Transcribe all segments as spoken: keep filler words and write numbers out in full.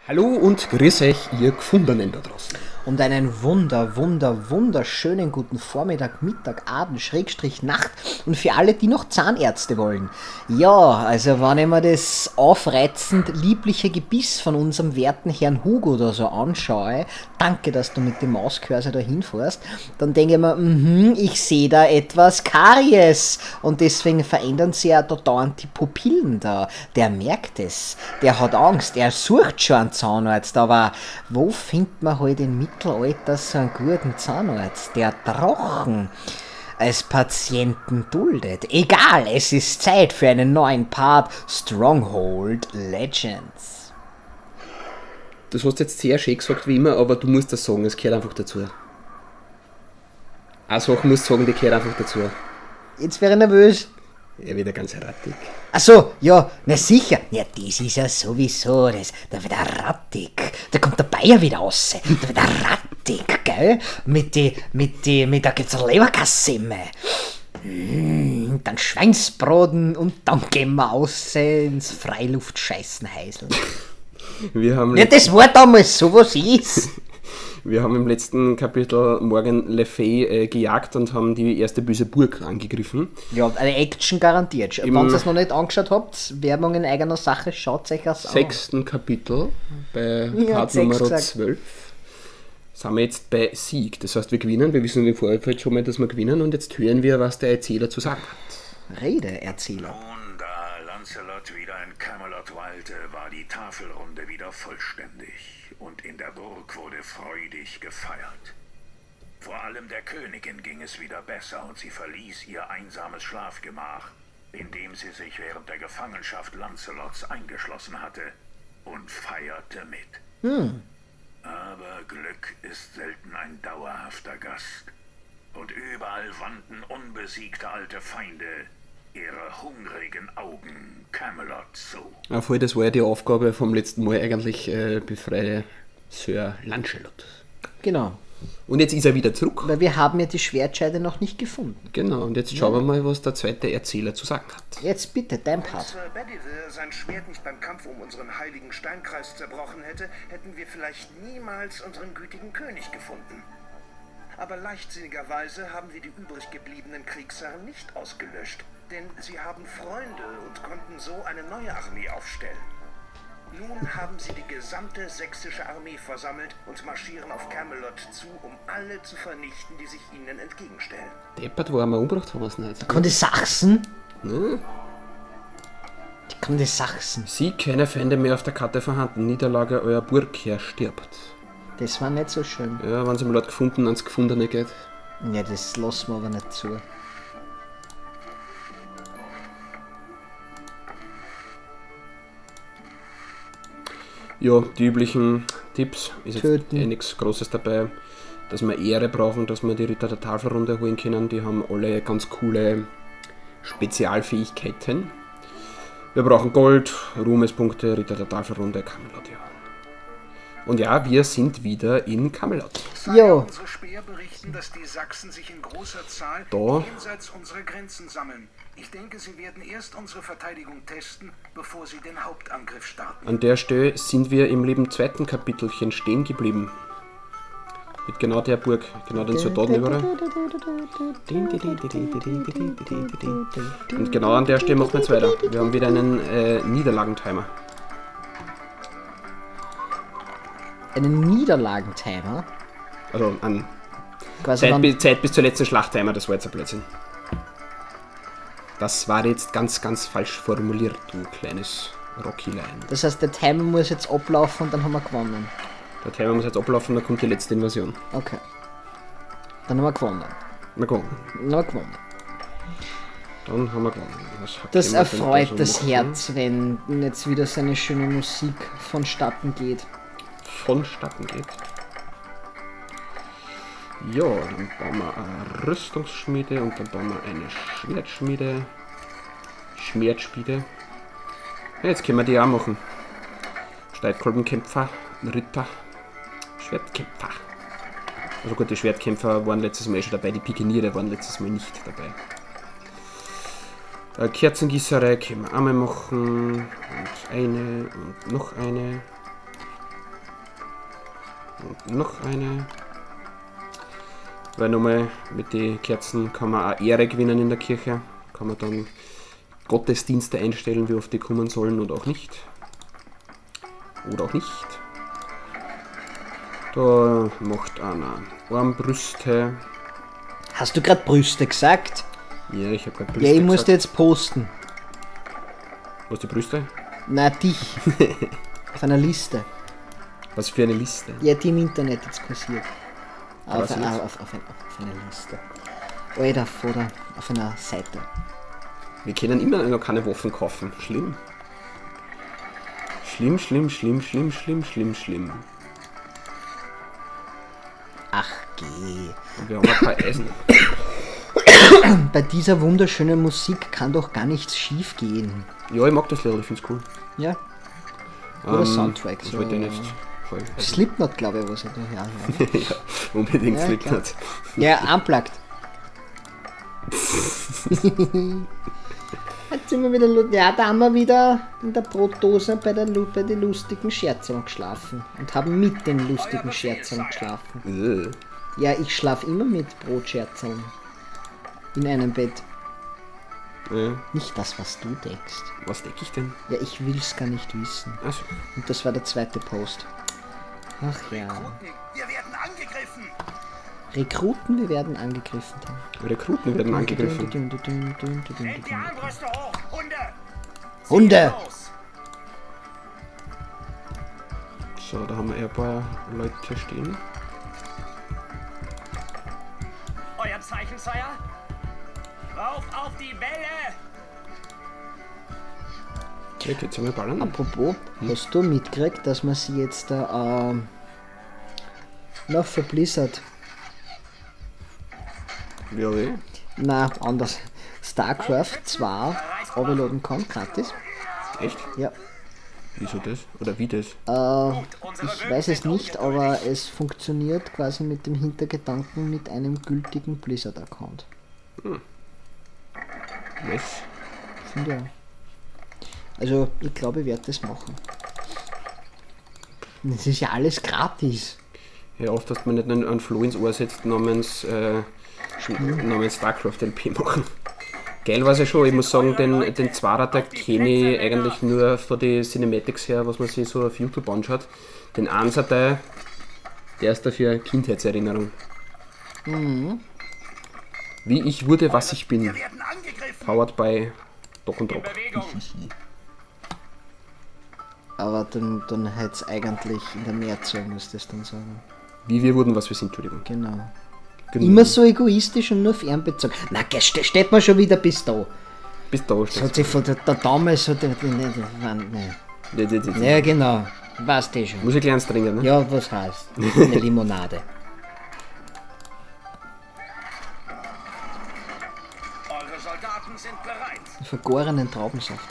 Hallo und grüß euch, ihr Gefundenen da draußen. Und einen wunder, wunder, wunderschönen guten Vormittag, Mittag, Abend, Schrägstrich, Nacht und für alle, die noch Zahnärzte wollen. Ja, also wenn ich mir das aufreizend liebliche Gebiss von unserem werten Herrn Hugo da so anschaue, danke, dass du mit dem Mauscursor da hinfährst, dann denke ich mir, mh, ich sehe da etwas Karies und deswegen verändern sie ja da dauernd die Pupillen da. Der merkt es, der hat Angst, er sucht schon einen Zahnarzt, aber wo findet man halt in Mittelalter so einen guten Zahnarzt, der Drachen als Patienten duldet? Egal, es ist Zeit für einen neuen Part Stronghold Legends. Das hast du jetzt sehr schön gesagt wie immer, aber du musst das sagen, es gehört einfach dazu. Eine Sache musst du sagen, die gehört einfach dazu. Jetzt wäre ich nervös. Er wird ja ganz rattig. Ach so, ja, na sicher. Ja, das ist ja sowieso, das, da wird er rattig. Da kommt der Bayer wieder raus. Da wird er rattig, gell? Mit die, mit die, mit der gibt's Leberkassemme. Mm, dann Schweinsbraten und dann gehen wir raus ins Freiluftscheißenheiseln. Wir haben, ja, das war damals so, was ist. wir haben im letzten Kapitel Morgan Le Fay äh, gejagt und haben die erste böse Burg angegriffen. Ja, eine Action garantiert. Wenn ihr es noch nicht angeschaut habt, Werbung in eigener Sache, schaut euch das an. Im sechsten Kapitel, bei Ja, Part sechs Nummer gesagt. zwölf, sind wir jetzt bei Sieg. Das heißt, wir gewinnen, wir wissen im Vorfeld schon mal, dass wir gewinnen und jetzt hören wir, was der Erzähler zu sagen hat. Rede, Erzähler. Nun, da Lancelot wieder in Camelot weilte, war die Tafelrunde wieder vollständig und in der Burg wurde freudig gefeiert. Vor allem der Königin ging es wieder besser und sie verließ ihr einsames Schlafgemach, in dem sie sich während der Gefangenschaft Lancelots eingeschlossen hatte, und feierte mit. Hm. Aber Glück ist selten ein dauerhafter Gast. Und überall wandten unbesiegte alte Feinde ihre hungrigen Augen Camelot zu. Auf voll, das war ja die Aufgabe vom letzten Mal eigentlich, äh, befreie Sir Lancelot. Genau. Und jetzt ist er wieder zurück. Weil wir haben ja die Schwertscheide noch nicht gefunden. Genau, und jetzt schauen wir mal, was der zweite Erzähler zu sagen hat. Jetzt bitte, dein Wenn Part. Sir Bedivere sein Schwert nicht beim Kampf um unseren heiligen Steinkreis zerbrochen hätte, hätten wir vielleicht niemals unseren gütigen König gefunden. Aber leichtsinnigerweise haben wir die übrig gebliebenen Kriegsherren nicht ausgelöscht, denn sie haben Freunde und konnten so eine neue Armee aufstellen. Nun haben sie die gesamte sächsische Armee versammelt und marschieren auf Camelot zu, um alle zu vernichten, die sich ihnen entgegenstellen. Deppert war einmal umgebracht, haben wir es nicht. Kann die Sachsen? Ne? Die kann die Sachsen. Sie keine Feinde mehr auf der Karte vorhanden. Niederlage euer Burgherr stirbt. Das war nicht so schön. Ja, wenn es im Lord gefunden ans Gefundene geht. Ja, das lassen wir aber nicht zu. Ja, die üblichen Tipps. Ist jetzt Töten. eh nichts Großes dabei. Dass wir Ehre brauchen, dass wir die Ritter der Tafelrunde holen können. Die haben alle ganz coole Spezialfähigkeiten. Wir brauchen Gold, Ruhmespunkte, Ritter der Tafelrunde, Camelot, ja. Und ja, wir sind wieder in Camelot. Jo. Unsere Speer berichten, dass die Sachsen sich in großer Zahl Da. jenseits unserer Grenzen sammeln. Ich denke, sie werden erst unsere Verteidigung testen, bevor sie den Hauptangriff starten. An der Stelle sind wir im lieben zweiten Kapitelchen stehen geblieben. Mit genau der Burg, genau den Soldaten überall. Und genau an der Stelle machen wir jetzt weiter. Wir haben wieder einen äh, Niederlagentimer. Einen Niederlagentimer. Also an Quasi Zeit, dann, bis, Zeit bis zur letzten Schlachttimer, das war jetzt ein Blödsinn. Das war jetzt ganz, ganz falsch formuliert, du kleines Rockylein. das heißt, der Timer muss jetzt ablaufen und dann haben wir gewonnen. Der Timer muss jetzt ablaufen, dann kommt die letzte Invasion. Okay. Dann haben wir gewonnen. Na komm, Dann haben wir gewonnen. dann haben wir gewonnen. Was Das können wir denn erfreut da so das machen? Herz, wenn jetzt wieder seine schöne Musik vonstatten geht. Vonstatten geht. Ja, dann bauen wir eine Rüstungsschmiede und dann bauen wir eine Schwertschmiede. Schwertschmiede. Ja, jetzt können wir die auch machen. Streitkolbenkämpfer, Ritter, Schwertkämpfer. Also gut, die Schwertkämpfer waren letztes Mal schon dabei, die Pikeniere waren letztes Mal nicht dabei. Äh, Kerzengießerei können wir einmal machen. Und eine und noch eine. Und noch eine. Weil nochmal mit den Kerzen kann man auch Ehre gewinnen in der Kirche. Kann man dann Gottesdienste einstellen, wie oft die kommen sollen oder auch nicht. Oder auch nicht. Da macht einer Armbrüste. Hast du gerade Brüste gesagt? Ja, ich habe gerade Brüste Ja, ich muss gesagt. dir jetzt posten. Was, die Brüste? Na, dich. Auf einer Liste. Was für eine Liste? Ja, die im Internet jetzt kursiert. Auf, Was auf, ist? auf, auf, ein, auf einer Liste. Alter, oder auf einer Seite. Wir können immer noch keine Waffen kaufen. Schlimm. Schlimm, schlimm, schlimm, schlimm, schlimm, schlimm, schlimm. Ach, geh. Und wir haben ein paar Eisen. Bei dieser wunderschönen Musik kann doch gar nichts schief gehen. Ja, ich mag das Lied, ich find's cool. Ja? Oder Ähm, Soundtrack. Das So. wollte ich nicht voll. Slipknot, glaube ich, was ich da ja, ja. Ja, unbedingt Ja, Slipknot. Ja, unplugged. Jetzt sind wir wieder, lu- ja, da haben wir wieder in der Brotdose bei, der, Lu- bei den lustigen Scherzern geschlafen. Und haben mit den lustigen Scherzern geschlafen. Äh, Ja, ich schlafe immer mit Brotscherzern. In einem Bett. äh, Nicht das, was du denkst. was denke ich denn? Ja, ich will's gar nicht wissen. Also, Und das war der zweite Post. Ach ja. Wir werden angegriffen! Rekruten, wir werden angegriffen. Rekruten werden angegriffen. Nehmt die Armbrüste hoch, Hunde! Hunde! Los! So, da haben wir eher ein paar Leute stehen. Euer Zeichen, Sire? Rauf auf die Welle! Ja, geht's einmal ballern. Apropos, hast du mitgekriegt, dass man sie jetzt da ähm, noch für Blizzard, Ja, weh. na anders, StarCraft zwei runterladen kann, gratis? Echt? Ja, Wieso das? Oder wie das? äh, ich weiß es nicht, aber es funktioniert quasi mit dem Hintergedanken mit einem gültigen Blizzard-Account. Was? Finde ja. Also, ich glaube, ich werde das machen. Das ist ja alles gratis. Ja, oft, dass man nicht einen, einen Floh ins Ohr setzt namens, äh, namens StarCraft L P machen. Geil war es ja schon, ich muss sagen, den, den Zwarer, der kenne ich eigentlich nur von den Cinematics her, was man sich so auf YouTube anschaut. Den Einser-Teil, der ist dafür Kindheitserinnerung. Wie ich wurde, was ich bin. Wir werden angegriffen! Powered by Doc und Doc. Bewegung! Aber dann, dann hätte es eigentlich in der Mehrzahl, müsste ich dann sagen. Wie wir wurden, was wir sind, Entschuldigung. Genau. Genau. Immer so egoistisch und nur fernbezogen. Na, geh, ste- steht man schon wieder bis da. Bis da Das hat sich von der, der Dame so. Der, der, der, der, ne. Ja, ja, ja. Ja, genau. Weißt du schon. Muss ich gleich eins trinken, ne? Ja, was heißt? Eine Limonade. Eure Soldaten sind bereit! Vergorenen Traubensaft.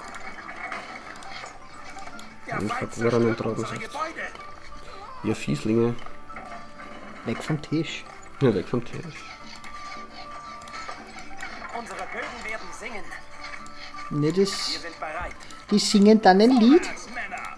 Der Ich Feind hab Woran und zerstört unsere Traubensaft. Gebäude! Ihr Fieslinge. Weg vom Tisch. Ja, weg vom Tisch. Unsere Bögen werden singen! Ne, Wir das, sind bereit! die singen dann ein Lied. Vorwärts, Männer!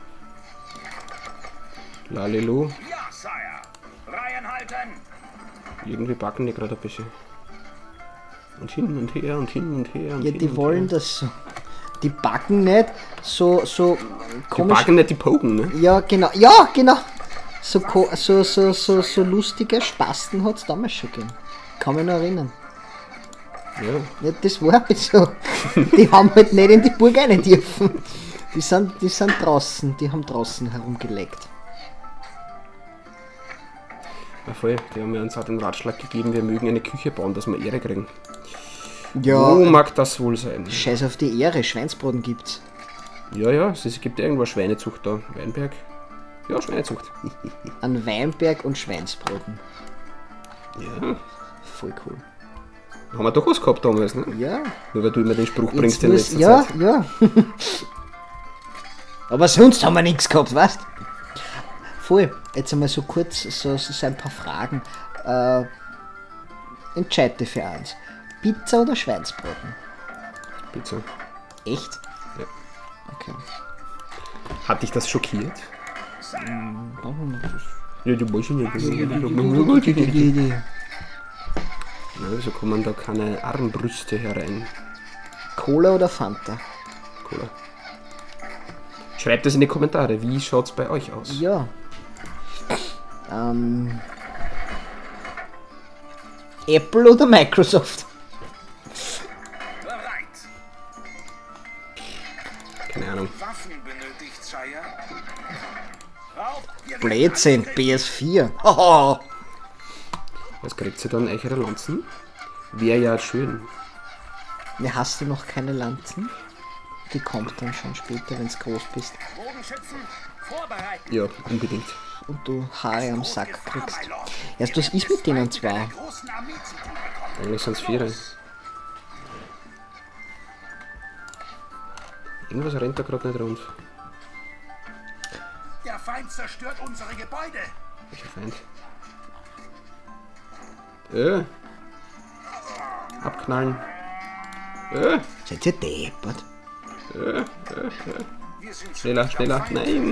Lalelu. Ja, Sire! Reihen halten! Irgendwie backen die gerade ein bisschen. Und hin und her und hin und her. Und Ja, hin die und wollen her. das so. Die backen nicht so, so Die komisch. backen nicht, die poken, ne? Ja, genau. Ja, genau. So, ko- so, so, so, so lustige Spasten hat es damals schon gegeben. Kann mich noch erinnern. Ja. Ja, das war halt so. Die haben halt nicht in die Burg rein dürfen. Die sind, die sind draußen, die haben draußen herumgelegt. Ja, voll. Die haben mir uns auch den Ratschlag gegeben, wir mögen eine Küche bauen, dass wir Ehre kriegen. Ja, Wo mag das wohl sein? Scheiß auf die Ehre, Schweinsbraten gibt's. Ja, ja, es gibt irgendwo eine Schweinezucht da. Weinberg. Ja, Schweinezucht. An Weinberg und Schweinsbraten. Ja. Voll cool. Haben wir doch was gehabt damals, ne? Ja. Nur weil du immer den Spruch bringst Jetzt in muss, letzter ja, Zeit. ja. Aber sonst haben wir nichts gehabt, weißt? Voll. Jetzt einmal so kurz, so, so ein paar Fragen. Äh, entscheide für eins. Pizza oder Schweinsbraten? Pizza. Echt? Ja. Okay. Hat dich das schockiert? Ja, du musst nicht. Wieso kommen da keine Armbrüste herein? Cola oder Fanta? Cola. Schreibt es in die Kommentare, wie schaut's bei euch aus? Ja. Ähm. Apple oder Microsoft? Bereit. Keine Ahnung. Waffen benötigt, Sire. Raub, wir Blödsinn, P S vier. Haha. Was kriegt sie dann? Eichere Lanzen? Wäre ja schön. Ne, hast du noch keine Lanzen? Die kommt dann schon später, wenn du groß bist. Bogenschützen vorbereiten. Ja, unbedingt. Und du Haare am Sack kriegst. Erst was ist mit denen zwei? Großen Armee zu tun bekommen. Eigentlich sind es vier. Irgendwas rennt da gerade nicht rund. Der Feind zerstört unsere Gebäude. Welcher Feind? Äh. Abknallen. Äh. Seid ihr deppert? Wir sind Schneller, schneller. Nein.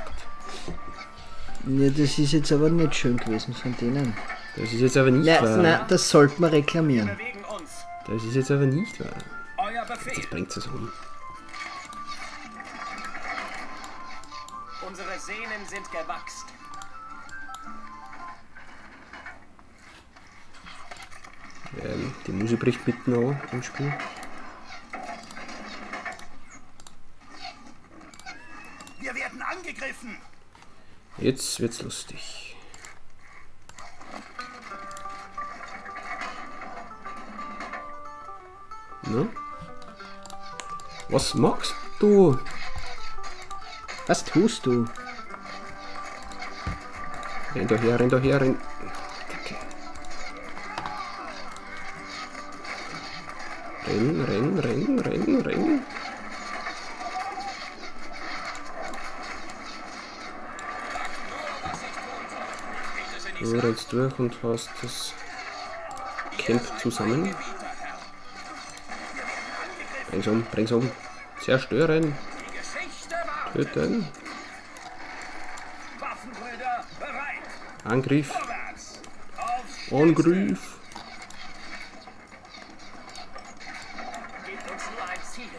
Ja, das ist jetzt aber nicht schön gewesen von denen. Das ist jetzt aber nicht Na, wahr. na, das sollte man reklamieren. bewegen uns. Das ist jetzt aber nicht wahr. Euer Befehl. Das bringt es um. Unsere Sehnen sind gewachst. Ähm, die Musik bricht mitten an im Spiel. Wir werden angegriffen. Jetzt wird's lustig. Na? Was machst du? Was tust du? Renn da her, renn da her, renn. Kacke. Renn, renn, renn, renn, renn. Du rennst durch und hast das Camp zusammen. Bring's um, bring's um. Zerstören. Töten. Waffenbrüder bereit. Angriff. Vorwärts. Auf Angriff. Gebt uns nur ein Ziel.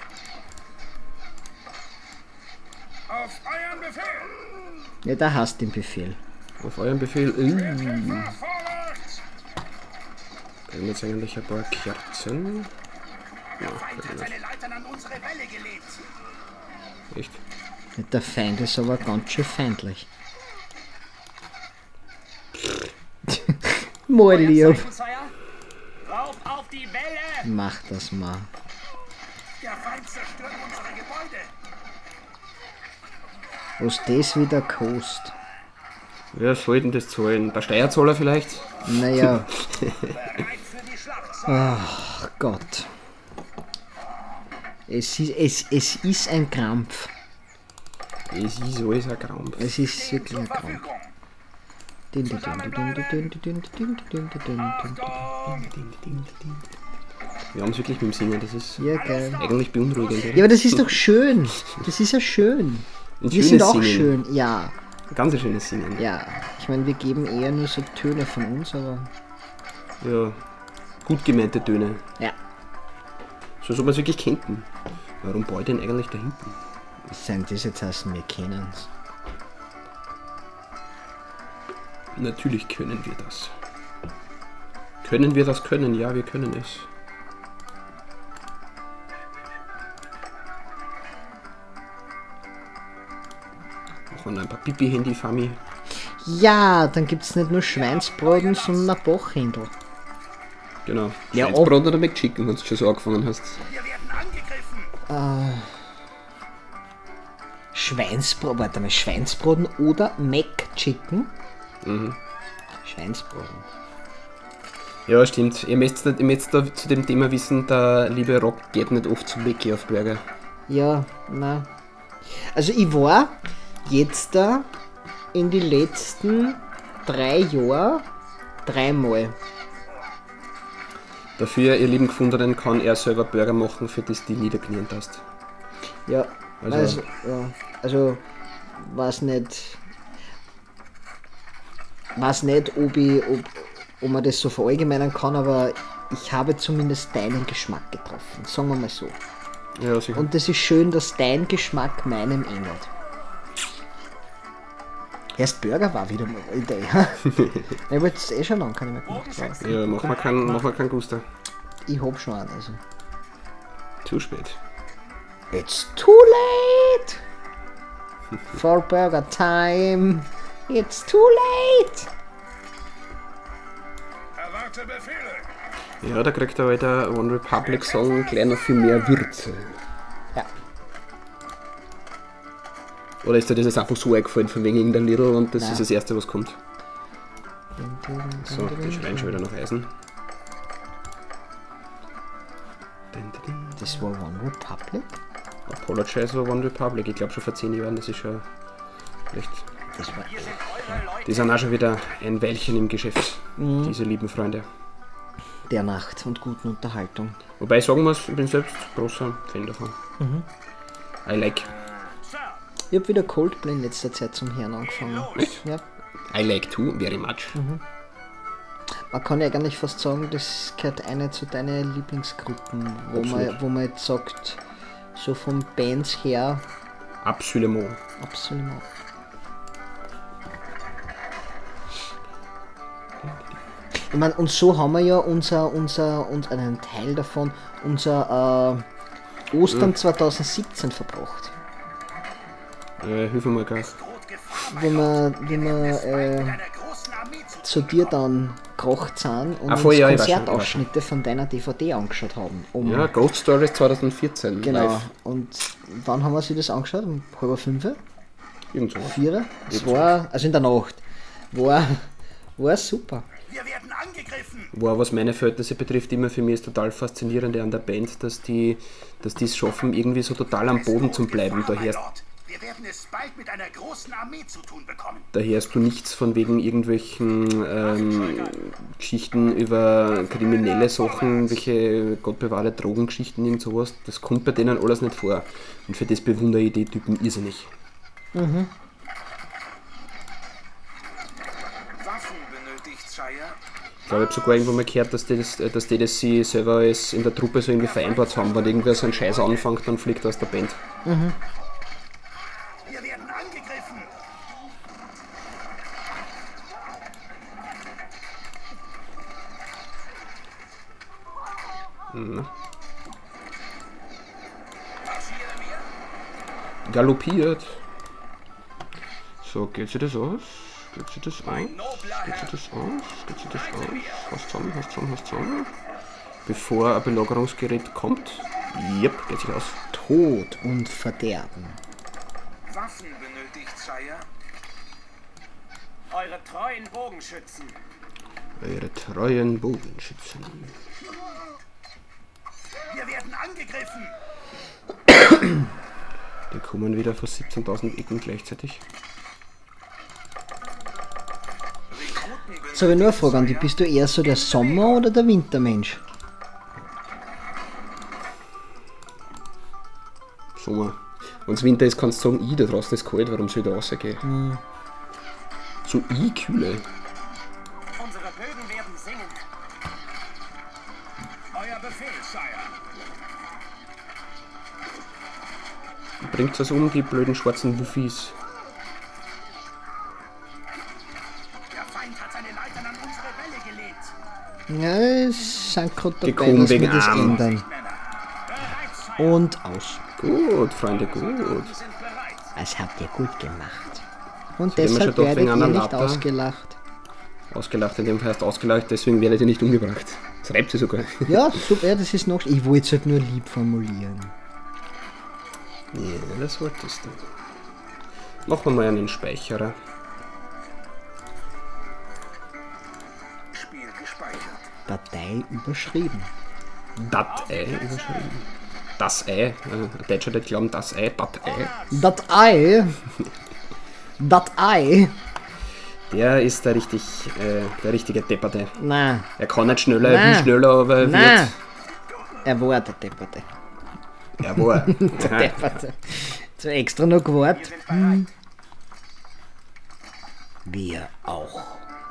Auf euren Befehl. Ja, da hast du den Befehl. Auf euren Befehl. Uh. Kämpfer vorwärts. Bringen wir jetzt eigentlich ein paar Kerzen. Der Feind hat seine Leitern an unsere Welle gelegt. Echt? Der Feind ist aber ganz schön feindlich. Mal lieb. Rauf auf die Welle. Mach das mal. Der Feind zerstört unsere Gebäude. Was das wieder kostet. Wer soll denn das zahlen? Der Steuerzahler vielleicht? Naja, Bereit für die Schlacht. ach Gott. Es ist, es, es ist ein Krampf. Es ist alles ein Krampf. Es ist wirklich Zur ein Krampf. Verfügung. Din, din, din, din, din, din, din, din, din, din, din. Wir haben es wirklich mit dem Singen, das ist Ja, geil. eigentlich beunruhigend. Oder? Ja, aber das ist doch schön. Das ist ja schön. Ein Wir schönes sind auch Singen. schön. Ja, Ein ganz ein schönes Singen. ja. Ich meine, wir geben eher nur so Töne von uns, aber Ja, gut gemeinte Töne. ja. So soll man es wirklich kennen. Warum baut denn eigentlich da hinten? Sind das jetzt heißen, wir kennen's. Natürlich können wir das. Können wir das können? Ja, wir können es. Machen wir ein paar Pipi-Handy-Fami. Ja, dann gibt's nicht nur Schweinsbraten, sondern ein Bachhändel. Genau. Ja, Schweinsbraten oder McChicken, wenn du schon so angefangen hast. Wir werden angegriffen. Schweinsbraten, warte mal, Schweinsbraten oder McChicken? Mhm. Schweinsbraten. Ja, stimmt. Ihr müsst, ihr müsst da zu dem Thema wissen, der liebe Rock geht nicht oft zum Mickey auf Burger. Ja, na. Also ich war jetzt da in die letzten drei Jahre dreimal. Dafür, ihr lieben Gefundenen, kann er selber Burger machen, für das die niederknien hast. Ja, Also- also, ja, also weiß nicht. weiß nicht, ob, ich, ob, ob man das so verallgemeinern kann, aber ich habe zumindest deinen Geschmack getroffen. Sagen wir mal so. Ja, sicher. Und es ist schön, dass dein Geschmack meinem ähnelt. Erst Burger war wieder mal eine Idee. Ich wollte es eh schon lange, kann ich mir gemacht. Ja, mach mal keinen, mach mal keinen Guster. Ich hab schon einen, also. Zu spät. It's too late for burger time. It's too late. Erwarte Befehle. Ja, da kriegt aber der One Republic Song gleich noch viel mehr Würze. Ja. Oder ist dir das jetzt einfach so eingefallen, von wegen irgendein Little und das Nein. ist das erste, was kommt? So, die schreien schon wieder nach Eisen. Das war One Republic? Apologize for One Republic, ich glaube schon vor zehn Jahren, das ist schon recht. Das war Die sind auch schon wieder ein Weilchen im Geschäft, diese lieben Freunde. der Nacht und guten Unterhaltung. Wobei ich sagen muss, ich bin selbst großer Fan davon. I like. Ich hab wieder Coldplay in letzter Zeit zum Hören angefangen. Echt? Ja. I like too, very much. Man kann ja eigentlich fast sagen, das gehört eine zu deinen Lieblingsgruppen, wo man, Absolut. wo man jetzt sagt, so von Bands her, Absolument. absolut. Ich meine, und so haben wir ja unser, unser, und einen Teil davon, unser äh, Ostern zwanzig siebzehn verbracht. Äh, hilf mir mal gleich. Wenn wir, wenn wir äh, zu dir dann gekocht sind und Ah, voll, uns ja, ich weiß schon, ich weiß Konzertausschnitte von deiner D V D angeschaut haben. Um, Ja, Ghost Stories zwanzig vierzehn. genau. Live. Und wann haben wir sich das angeschaut? Um halb fünf? Irgendwo. Vier? Es war, also in der Nacht. War, war super. Wir werden angegriffen. War, was meine Verhältnisse betrifft, immer für mich ist total faszinierend an der Band, dass die dass die es schaffen, irgendwie so total am Boden zu bleiben. Da hörst, Wir werden es bald mit einer großen Armee zu tun bekommen. da hörst du nichts von wegen irgendwelchen ähm, Geschichten über kriminelle Sachen, welche Gott bewahre Drogengeschichten, irgend sowas. Das kommt bei denen alles nicht vor. Und für das bewundere ich die Typen irrsinnig. Waffen benötigt, Shire? Ich glaube, ich habe sogar irgendwo mal gehört, dass die das, dass die das sie selber als in der Truppe so irgendwie vereinbart haben. Wenn irgendwer so einen Scheiß anfängt, dann fliegt er aus der Band. Wir werden angegriffen. Galoppiert. So, geht sie das aus? Geht sie das aus? Geht sie das aus? Geht sie das aus? Hast zusammen, hast zusammen, hast zusammen. Bevor ein Belagerungsgerät kommt. Yep, geht sich aus. Tod und Verderben. Waffen benötigt, Shire? Eure treuen Bogenschützen. Eure treuen Bogenschützen. Wir werden angegriffen. Die kommen wieder vor siebzehntausend Ecken gleichzeitig. So, habe ich nur eine Frage an dich. Bist du eher so der Sommer- oder der Wintermensch? Sommer. Wenn es Winter ist, kannst du sagen, ich, da draußen ist kalt, warum soll ich da rausgehen? So ich kühle. Unsere Bögen werden singen. Euer Befehl, Shire. Bringt was um, die blöden schwarzen Wuffis. Der Feind hat seine Leitern an unsere Welle gelegt. Ja, es sind gerade Die dabei, kommen dass wegen wir das Arm. ändern. Männer. Bereit, Shire. Und aus. Gut, Freunde, gut. Wir sind bereit. Das habt ihr gut gemacht. Und Jetzt haben wir deshalb schon doch werdet wegen ihr einer nicht Latte. ausgelacht. Ausgelacht, in dem Fall heißt ausgelacht, deswegen werdet ihr nicht umgebracht. Das reibt sie sogar. Ja, super, ja, das ist noch. Ich wollte es halt nur lieb formulieren. Ja, das wolltest du. Machen wir mal einen Speicherer. Spiel gespeichert. Datei überschrieben. Dat-Ei überschrieben. Das Ei. Äh, ein Deutscher wird glauben, das Ei, Dat-Ei. Datei. Datei. Der ist der richtig, äh, der richtige Depperte. Nein, Er kann nicht schneller, er Nein. will schneller, aber er nein. wird. Er war der Depperte. Er war. Der Aha. Depperte. So extra noch gewartet. Wir sind bereit. Wir auch.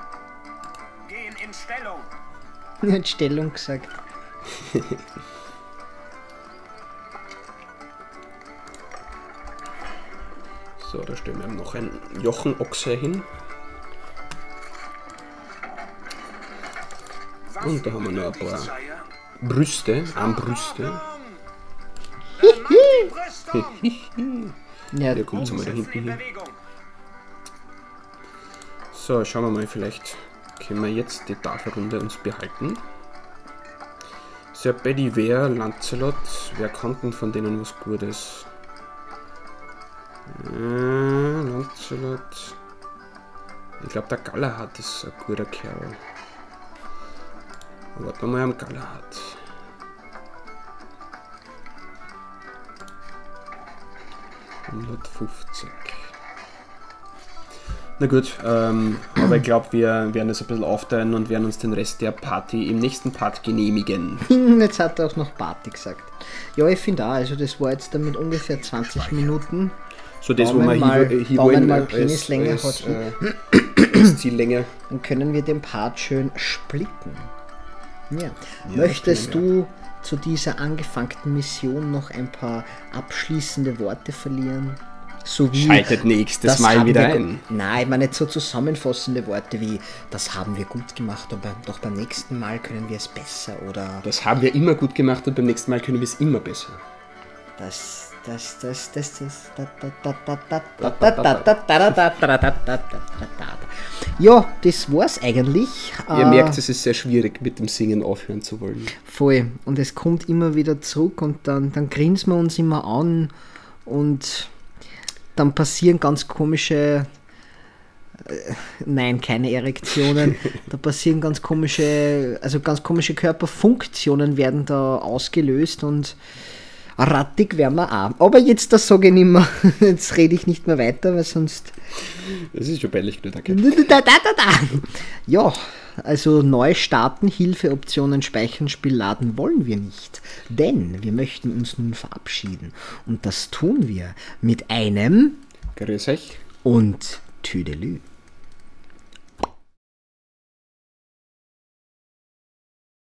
In Stellung. Er hat Stellung gesagt. So, da stellen wir noch ein Jochenochse hin. Und da haben wir noch ein paar Brüste, Armbrüste. Ja, Hier kommt es mal da hinten hin. So, schauen wir mal, vielleicht können wir jetzt die Tafelrunde uns behalten. Sir Bedivere, Lancelot, wer kann denn von denen was Gutes? Äh, Lancelot. Ich glaube, der Galahad ist ein guter Kerl. Warten wir mal am Galahad. hundertfünfzig. Na gut, ähm, aber ich glaube, wir werden das ein bisschen aufteilen und werden uns den Rest der Party im nächsten Part genehmigen. Jetzt hat er auch noch Party gesagt. Ja, ich finde auch, also das war jetzt damit ungefähr zwanzig Minuten. So das, wo Daumen wir mal- hier, hier Daumen wollen, mal äh, Penislänge als, als, hat. äh, als Ziellänge. Dann können wir den Part schön splitten. Ja. Ja, Möchtest können wir. du zu dieser angefangten Mission noch ein paar abschließende Worte verlieren? So wie, Schaltet nächstes das Mal haben wieder wir gu- ein. Nein, ich meine nicht so zusammenfassende Worte wie, das haben wir gut gemacht, aber doch beim nächsten Mal können wir es besser oder Das haben wir immer gut gemacht und beim nächsten Mal können wir es immer besser. das, das, das, das, das, da, da, da, da, da, da, da, da, da, da, da, da, da, da, da, da. Ja, das war's eigentlich. Ihr Äh, merkt, es ist sehr schwierig, mit dem Singen aufhören zu wollen. Voll. Und es kommt immer wieder zurück und dann, dann grinsen wir uns immer an und dann passieren ganz komische, äh, nein, keine Erektionen, da passieren ganz komische, also ganz komische Körperfunktionen werden da ausgelöst und rattig werden wir auch. Aber jetzt, das sage ich nicht mehr, jetzt rede ich nicht mehr weiter, weil sonst... Das ist schon peinlich genug, danke. Da, da, da, da. Ja, also neu starten, Hilfeoptionen speichern, Spiel laden wollen wir nicht. Denn wir möchten uns nun verabschieden. Und das tun wir mit einem Grüß euch. und Tüdelü.